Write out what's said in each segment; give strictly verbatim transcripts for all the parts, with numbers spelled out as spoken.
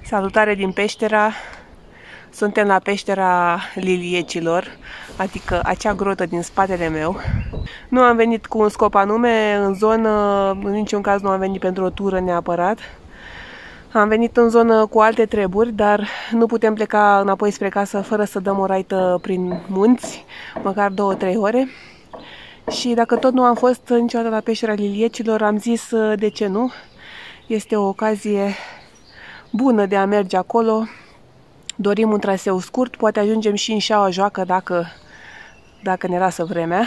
Salutare din peștera. Suntem la peștera Liliecilor, adică acea grotă din spatele meu. Nu am venit cu un scop anume în zonă, în niciun caz nu am venit pentru o tură neapărat. Am venit în zonă cu alte treburi, dar nu putem pleca înapoi spre casă fără să dăm o raită prin munți, măcar două-trei ore. Și dacă tot nu am fost niciodată la peștera Liliecilor, am zis de ce nu. Este o ocazie bună de a merge acolo. Dorim un traseu scurt, poate ajungem și în Șaua Joacă dacă, dacă ne lasă vremea.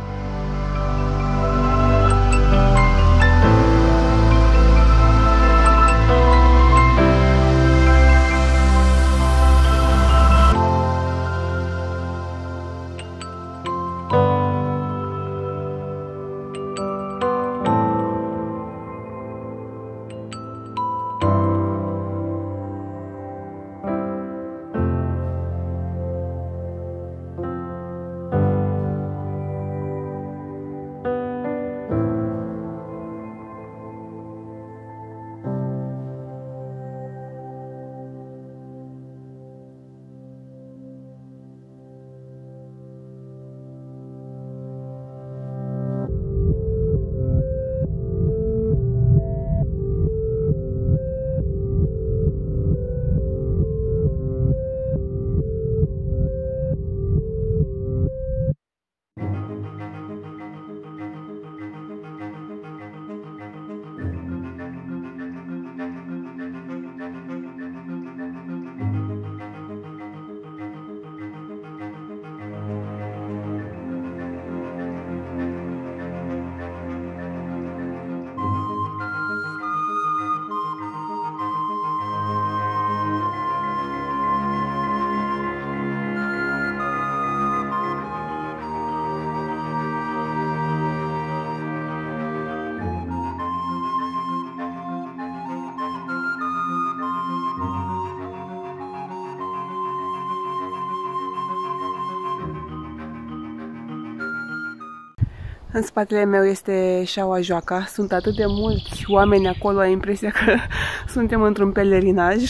În spatele meu este Șaua Joacă. Sunt atât de mulți oameni acolo, am impresia că suntem într-un pelerinaj.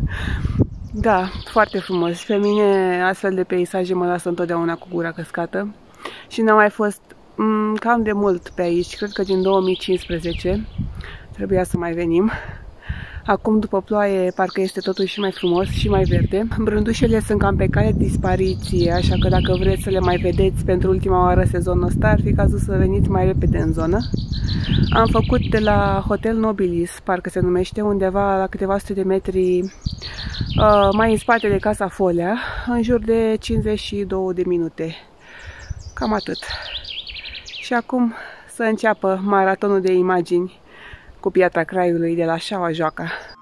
Da, foarte frumos. Pe mine astfel de peisaje mă lasă întotdeauna cu gura căscată. Și n-am mai fost m, cam de mult pe aici, cred că din două mii cincisprezece. Trebuia să mai venim. Acum, după ploaie, parcă este totul și mai frumos și mai verde. Brândușele sunt cam pe cale de dispariție, așa că dacă vreți să le mai vedeți pentru ultima oară sezonul ăsta, ar fi cazul să veniți mai repede în zonă. Am făcut de la Hotel Nobilis, parcă se numește, undeva la câteva sute de metri uh, mai în spate de Casa Folea, în jur de cincizeci și două de minute. Cam atât. Și acum să înceapă maratonul de imagini cu Piatra Craiului de la Șaua Joacă.